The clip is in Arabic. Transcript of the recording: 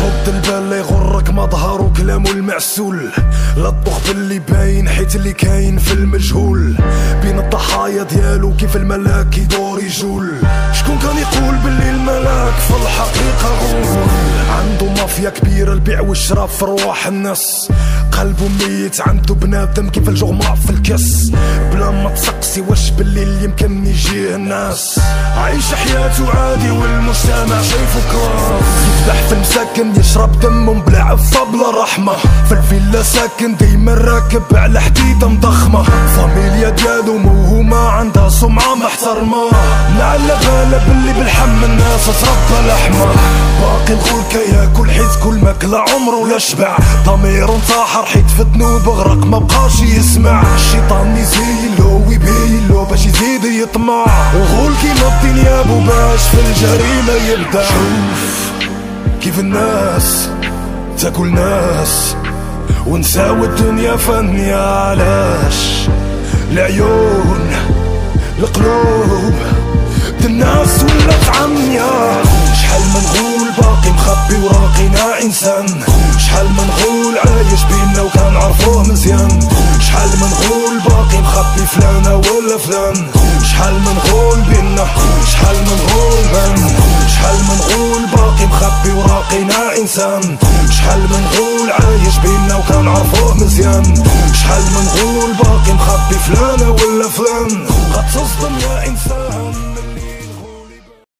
غض البال لا يغرك مظهر وكلامو المعسول، لا تطوخ باللي باين حيت اللي كاين في المجهول. بين الضحايا ديالو كيف الملاك يدور يجول. شكون كان يقول باللي الملاك في الحقيقة غول؟ عنده مافيا كبيرة البيع والشراء في رواح الناس، قلبه ميت عنده بنادم كيف الجغماء في الكاس. بلا ما تسقسي واش بالليل يمكن يجيه الناس، عايش حياته عادي والمجتمع شايفه كراس. يفتح في المساكن يشرب دمهم بلا عفة بلا رحمة، في الفيلا ساكن دايما راكب على حديدة مضخمة. فاميليا ديالو موهومة عندها سمعة محترمة، مع الغالة باللي بالحم الناس تربى لحمة. باقي الغول كياكل حيت كل ماكلة عمره لا شبع، ضميرو انتحر حيت في ذنوب غرق مبقاش يسمع. الشيطان يزيلو ويبيلو باش يزيد يطمع، الغول كيما الدنيا بو باش في الجريمة يبدع. شوف كيف الناس تاكل ناس ونساو الدنيا فانية، علاش العيون القلوب الناس ولات عمية. شحال من غول باقي مخبي وراقي ناع انسان، شحال من غول عايش بينا وكنعرفوه مزيان. شحال من غول باقي مخبي فلانة ولا فلان، شحال من غول بينا شحال من غول بان. شحال من غول باقي مخبي وراقي ناع انسان، شحال من غول عايش بينا وكنعرفوه مزيان. شحال من غول باقي مخبي فلانة ولا فلان، غتصدم يا انسان.